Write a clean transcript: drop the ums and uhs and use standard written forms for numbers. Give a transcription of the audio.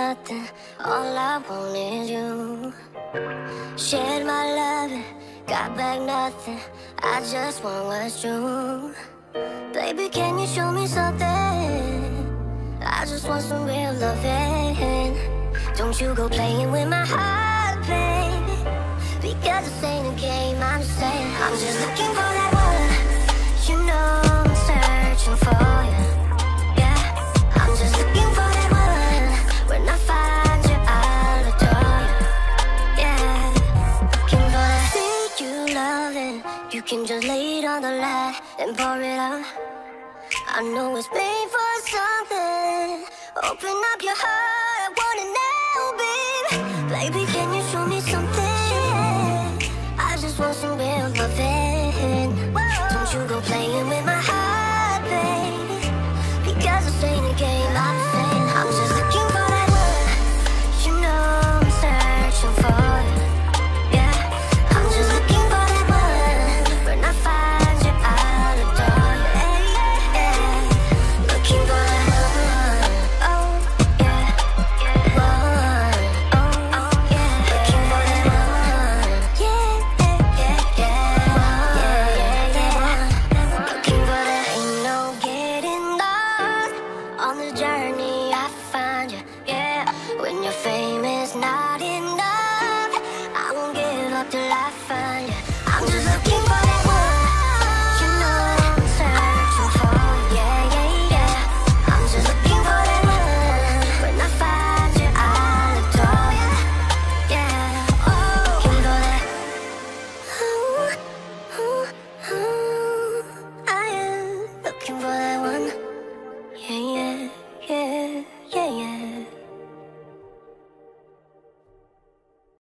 nothing, all I want is you. Shared my loving, got back nothing, I just want what's true. Baby, can you show me something? I just want some real loving. Don't you go playing with my heart, baby, because this ain't a game, I'm just saying. I'm just looking for that one, you know I'm searching for you. Yeah, I'm just looking for that one. When I find you, I'll adore you. Yeah, looking for that thing you loving. You can just lay it on the line and pour it out. I know it's made for something. Open up your heart, I wanna know, babe. Baby, can you show me something? I just want some real loving. Don't you go playing with my heart, baby, because this ain't a game, I'm saying. I'm just looking for that one, you know I'm searching for you. Yeah, I'm just looking for that one. When I find you, I'll adore you. Yeah, yeah. Looking for that one. Oh, yeah, one. Oh, yeah. Looking for that one. Yeah, yeah, yeah, yeah. Looking for that. Ain't no getting lost on the journey. I find you. Yeah, when your fame is not enough, I won't give up till I find you.